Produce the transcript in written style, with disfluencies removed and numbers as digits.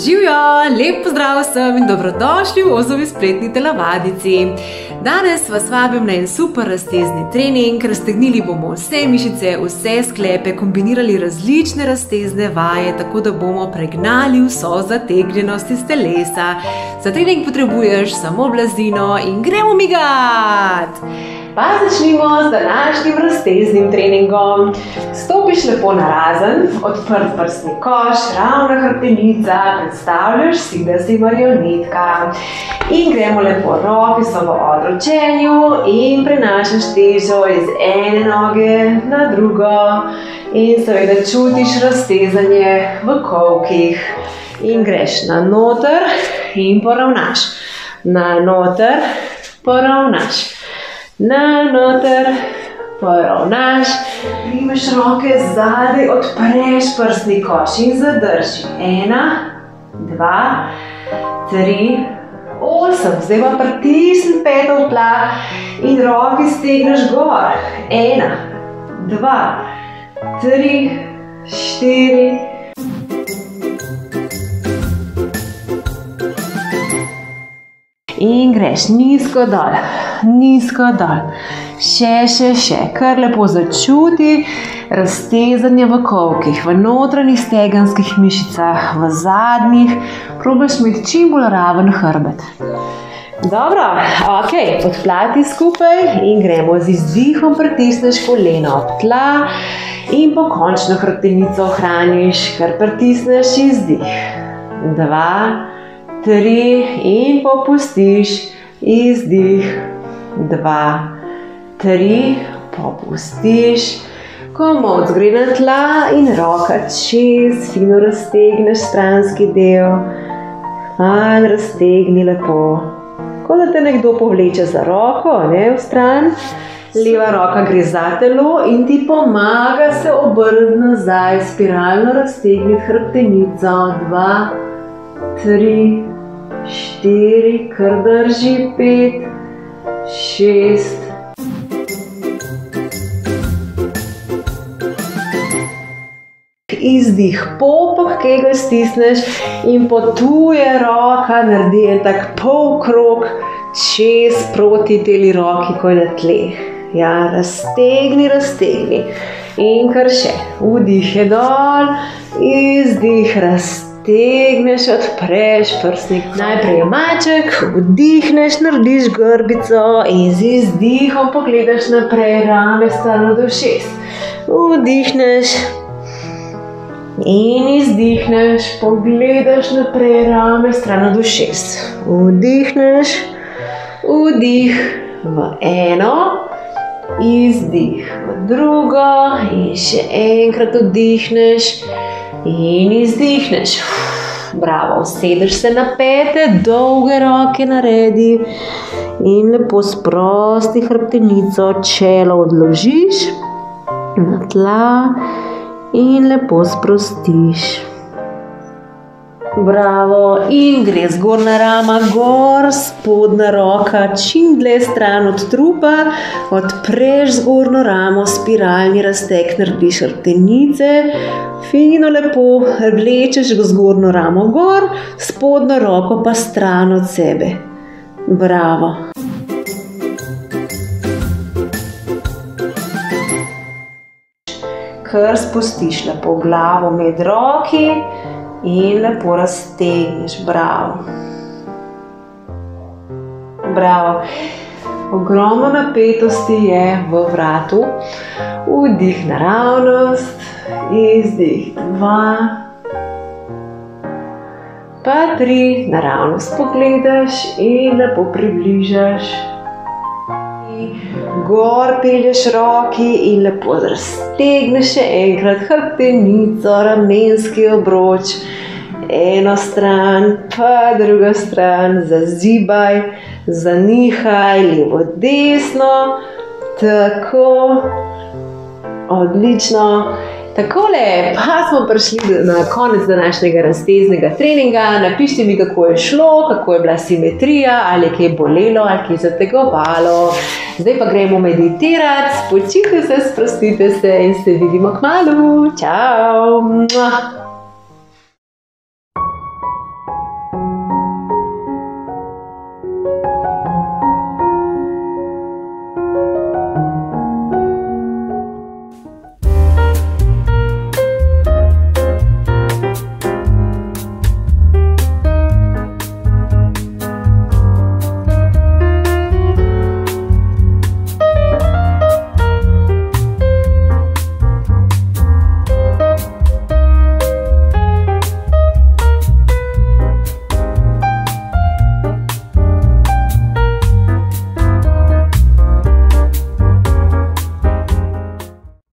Živjo, lep pozdrav vsem in dobrodošli v Ozovi spletni telovadici. Danes vas vabim na en super raztezni trening. Raztegnili bomo vse mišice, vse sklepe, kombinirali različne raztezne vaje, tako da bomo pregnali vso zategnjenost iz telesa. Za trening potrebuješ samo blazino in gremo migat! Pa začnimo z današnjim razteznim treningom. Stopiš lepo narazen, odprt prsni koš, ravna hrbtenica, predstavljaš si, da si marionetka. In gremo lepo, roke so v odročenju in prenašaš težo iz ene noge na drugo. In seveda čutiš raztezanje v kolkih. In greš na noter in poravnaš. Na noter, poravnaš. Na noter, poravnaš, primeš roke zadaj, odpreš prsni koš in zadrži. 1, 2, 3, 8. Zdaj pa pritisni peto v tla in roke stegneš gor. 1, 2, 3, 4. In greš nizko dol, nizko dol. Še, kar lepo začuti raztezanje v kolkih, v notranjih stegenskih mišicah, v zadnjih. Probaš imeti čim bolj raven hrbet. Dobro, ok, podplati skupaj in gremo z izdihom, pritisneš koleno ob tla in pokončno hrbtenico ohraniš, kar pritisneš izdih. 2, 3 in popustiš, izdih, 2, 3, popustiš, komot gre na tla in roka čez, fino raztegneš stranski del, malo raztegni lepo, kot da te nekdo povleče za roko, ne, v stran, leva roka gre za telo in ti pomaga se obrniti nazaj, spiralno raztegniti hrbtenico, 2, 3, 4, kar drži, 5, 6. Izdih, popek kegel stisneš in potuje roka, naredi en tak polkrog čez proti teli roki, ko je na tleh. Ja, raztegni, raztegni. In kar še, vdih je dol, izdih, raztegneš, odpreš prsnik. Najprej je maček, vdihneš, narediš grbico in z izdihom pogledaš naprej, rame strano do ušes. Vdihneš in izdihneš, pogledaš naprej, rame strano do ušes. Vdihneš, vdih v eno, izdih v drugo in še enkrat vdihneš in izdihneš. Bravo, usedeš se na pete, dolge roke naredi in lepo sprosti hrbtenico, čelo odložiš na tla in lepo sprostiš. Bravo, in gre zgornja rama gor, spodnja roka čim dlje stran od trupa, odpreš zgornjo ramo, spiralni razteg, narediš hrbtenice, fino lepo vlečeš zgornjo ramo gor, spodnjo roko pa stran od sebe. Bravo. Kar spustiš lepo glavo med roki in lepo raztegneš. Bravo. Bravo. Ogromno napetosti je v vratu. Vdih naravnost, izdih 2, pa 3, naravnost pogledaš in lepo približaš. Gor pelješ roki in lepo raztegneš še enkrat hrbtenico, ramenski obroč, eno stran, pa drugo stran, zazibaj, zanihaj, levo, desno, tako, odlično. Takole pa smo prišli na konec današnjega razteznega treninga. Napišite mi, kako je šlo, kako je bila simetrija, ali je kaj bolelo, ali kaj zategovalo. Zdaj pa gremo meditirati, spočite se, sprostite se in se vidimo kmalu. Čau!